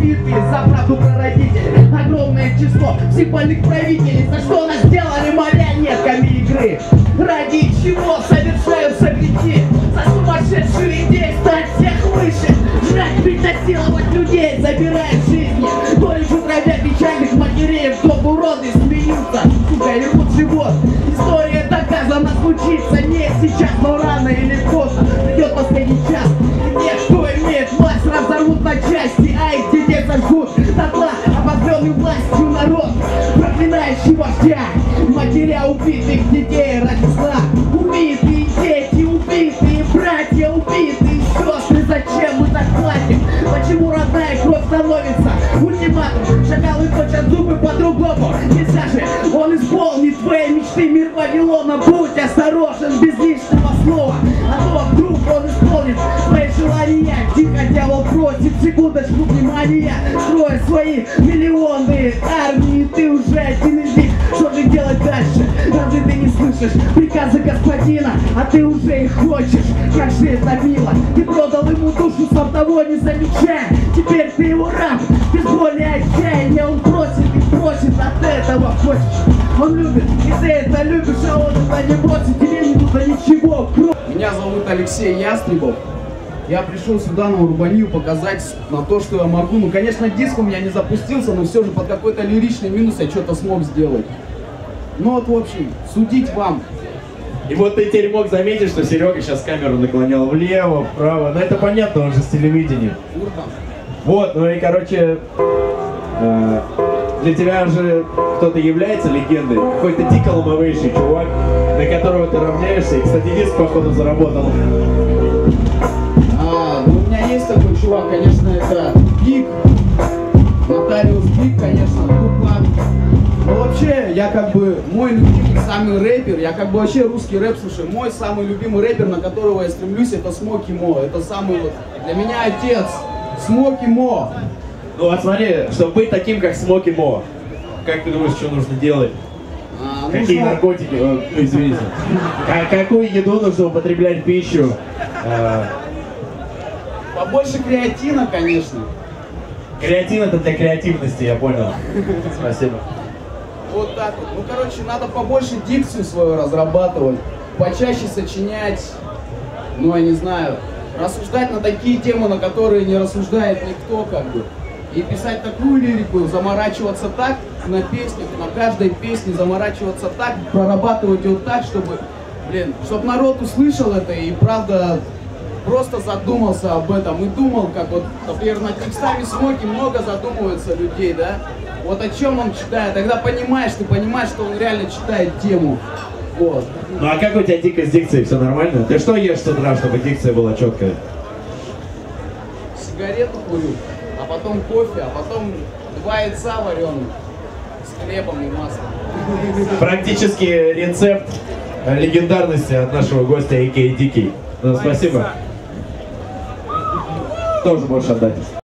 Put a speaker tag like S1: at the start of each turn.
S1: убитые за правду прародителей. Огромное число всех больных правителей. За что нас сделали марионетками игры? Ради чего совершаются грехи? За сумасшедшую идею стать всех выше. Жрать, бить, насиловать людей, забирая жизни. Горечь утравля печальных матерей. Вдох уроды смеются, сука, и рвут живот. История доказана, случится не сейчас, но рано или поздно придет последний час. И те, кто имеет власть, разорвут на части, а их детей сожгут дотла, обозленный властью народ, проклинающий вождя, матеря убитых детей ради сна. Убитые дети, убитые братья, убитые сестры, зачем мы так платим? Почему родная кровь становится ультиматум? Шакалы точат зубы по-другому, нельзя же, он исполнит твои мечты. Мир Вавилона, будь осторожен, без лишнего слова, а то вдруг он исполнит твои желания. Тихо, дьявол просит, секундочку внимания. Строя свои миллионы армии, ты уже один из них. Что же делать дальше? Разве ты не слышишь приказы господина, а ты уже их хочешь? Как же это мило, ты продал ему душу, сам того не замечая. Теперь ты его раб, без боли и отчаяния. Он просит и просит, а ты этого хочешь. Он любит, и ты это любишь, а он это не бросит. Тебе не нужно ничего. Меня зовут Алексей Ястребов. Я пришел сюда на Урбанию показать на то, что я могу. Ну, конечно, диск у меня не запустился, но все же под какой-то лиричный минус я что-то смог сделать. Ну вот, в общем, судить вам.
S2: И вот ты теперь мог заметить, что Серега сейчас камеру наклонял влево, вправо. Ну это понятно, он же с телевидения.
S1: Урбан.
S2: Вот, ну и короче, для тебя же кто-то является легендой. Какой-то дико ломовейший чувак, на которого ты равняешься. И, кстати, диск, походу, заработал.
S1: Ну, у меня есть такой чувак, конечно, это Биг. Нотариус Биг, конечно, Тупак. Но вообще, я как бы, мой любимый самый рэпер, я как бы вообще русский рэп слушаю, мой самый любимый рэпер, на которого я стремлюсь, это Смоки Мо. Это самый вот, для меня отец, Смоки Мо.
S2: Ну вот смотри, чтобы быть таким, как Смоки Мо, как ты думаешь, что нужно делать? Какие наркотики, извините, какую еду нужно употреблять в пищу?
S1: Побольше креатина, конечно.
S2: Креатин это для креативности, я понял. Спасибо.
S1: Вот так вот. Ну, короче, надо побольше дикцию свою разрабатывать, почаще сочинять, ну, я не знаю, рассуждать на такие темы, на которые не рассуждает никто, как бы. И писать такую лирику, заморачиваться так на песнях, на каждой песне заморачиваться так, прорабатывать ее так, чтобы, блин, чтобы народ услышал это и, правда, просто задумался об этом и думал, как вот, например, над текстами Смоки много задумываются людей, да? Вот о чем он читает, тогда понимаешь, ты понимаешь, что он реально читает тему. Вот.
S2: Ну а как у тебя дико с дикцией, все нормально? Ты что ешь с утра, чтобы дикция была четкая?
S1: Сигарету курю, а потом кофе, а потом 2 яйца вареных с хлебом и маслом.
S2: Практически рецепт легендарности от нашего гостя А.К.А. Дикий. Ну, спасибо. Тоже можешь отдать.